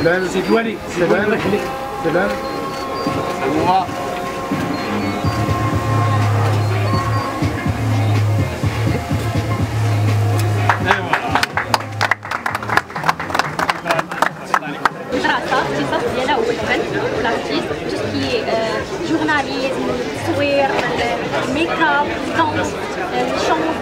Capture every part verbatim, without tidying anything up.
سلام سيد الوالي. سلام سلام. هو الاختصاص ديالها هو الفن والارتيست، تو سكي جورناليزم، التصوير، الميك اب، الدونس، الشونط.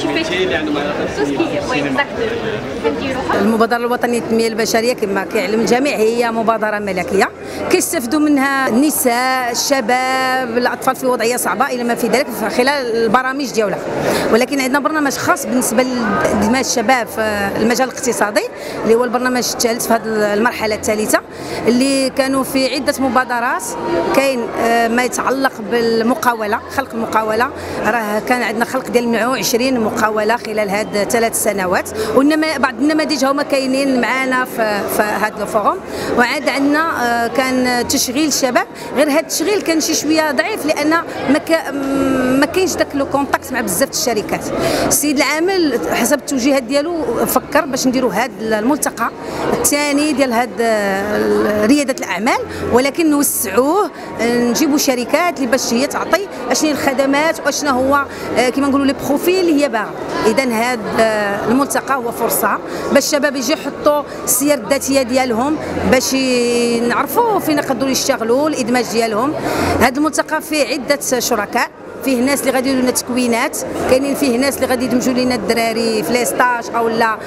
المبادرة الوطنية للتنمية البشرية كما كيعلم الجميع هي مبادرة ملكية كيستافدوا منها النساء، الشباب، الأطفال في وضعية صعبة إلى ما في ذلك خلال البرامج ديالها. ولكن عندنا برنامج خاص بالنسبة لدماء الشباب في المجال الاقتصادي اللي هو البرنامج الثالث في هذه المرحلة الثالثة، اللي كانوا في عدة مبادرات. كاين ما يتعلق بالمقاولة، خلق المقاولة، راه كان عندنا خلق ديال مئة وعشرين مقاولة خلال هاد ثلاث سنوات، وانما بعض النماذج هما كاينين معنا في, في هذا الفوروم. وعاد عندنا كان تشغيل الشباب، غير هذا التشغيل كان شي شويه ضعيف لان ما ما كاينش داك لو كونتاكت مع بزاف الشركات. السيد العامل حسب التوجيهات ديالو فكر باش نديروا هذا الملتقى الثاني ديال هاد رياده الاعمال، ولكن نوسعوه نجيبوا شركات اللي باش هي تعطي اشنو الخدمات واشنا هو كما نقولوا لي بروفيل اللي هي باغا. اذا هذا الملتقى هو فرصه باش الشباب يجي يحطوا السير الذاتيه ديالهم باش نعرفوا فين يقدروا يشتغلوا، الادماج ديالهم. هذا الملتقى فيه عده شركاء، فيه ناس اللي غادي يديروا لنا تكوينات، كاينين فيه ناس اللي غادي يدمجوا لنا الدراري في ليستاج او لا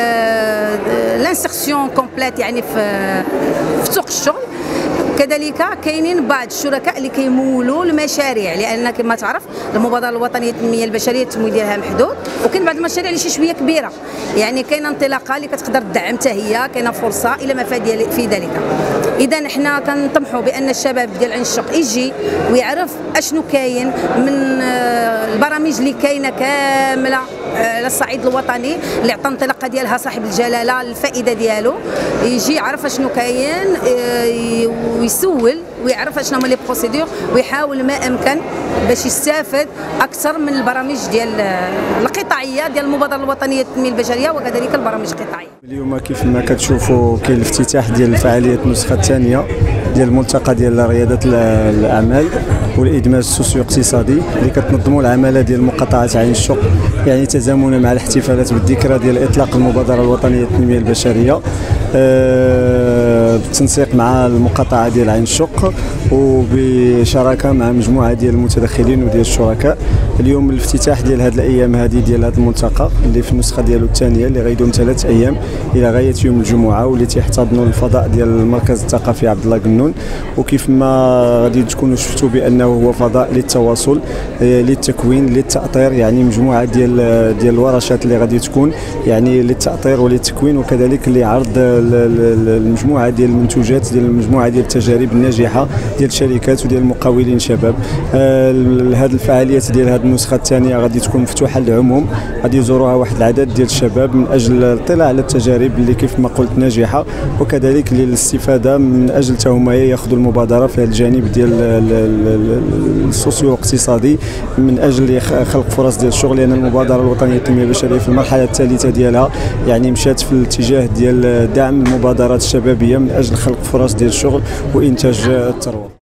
لانسيرسيون كومبليت يعني في في سوق الشغل. كذلك كاينين بعض الشركاء اللي كيمولوا المشاريع، لان كما تعرف المبادره الوطنيه للتنميه البشريه التمويل ديالها محدود، وكاين بعض المشاريع اللي شي شويه كبيره، يعني كاينه انطلاقه اللي كتقدر تدعم حتى هي، كاينه فرصه الى ما في ذلك. اذا حنا كنطمحوا بان الشباب ديال عين الشق يجي ويعرف اشنو كاين من البرامج اللي كاينه كامله على الصعيد الوطني اللي عطى الانطلاقه ديالها صاحب الجلاله الفائده ديالو، يجي يعرف اشنو كاين ويسول ويعرف اشنو هما لي بروسيدور ويحاول ما امكن باش يستافد اكثر من البرامج ديال القطاعيه ديال المبادره الوطنيه للتنميه البشريه وكذلك البرامج القطاعيه. اليوم كيف ما كتشوفوا كاين الافتتاح ديال فعاليه النسخه الثانيه ديال الملتقى ديال رياده الاعمال والادماج السوسيو اقتصادي اللي كتنظموا العماله ديال مقاطعه عين الشق، يعني تزامنا مع الاحتفالات بالذكرى ديال اطلاق المبادره الوطنيه للتنميه البشريه أه بالتنسيق مع المقاطعه ديال عين الشق وبشراكه مع مجموعه ديال المتدخلين وديال الشركاء. اليوم الافتتاح ديال هذه الايام هذه ديال هذا الملتقى اللي في النسخه ديالو الثانيه اللي غيدوم ثلاث ايام الى غايه يوم الجمعه، واللي تيحتضنوا الفضاء ديال المركز الثقافي عبد الله قنون. وكيف ما غادي تكونوا شفتوا بانه هو فضاء للتواصل، للتكوين، للتاطير، يعني مجموعه ديال ديال الورشات اللي غادي تكون يعني للتاطير وللتكوين، وكذلك لعرض المجموعه ديال المنتوجات ديال المجموعه ديال التجارب الناجحه ديال الشركات وديال المقاولين شباب. هذه الفعاليات ديال هذه النسخه الثانيه غادي تكون مفتوحه للعموم، غادي يزوروها واحد العدد ديال الشباب من اجل الاطلاع على التجارب اللي كيف ما قلت ناجحه، وكذلك للاستفاده من اجل حتى هما ياخذوا المبادره في هذا الجانب ديال السوسيو اقتصادي من اجل خلق فرص ديال الشغل، لان المبادره الوطنيه للتنميه البشريه في المرحله الثالثه ديالها يعني مشات في الاتجاه ديال دعم المبادرات الشبابيه من اجل خلق فرص ديال الشغل وانتاج الثروه.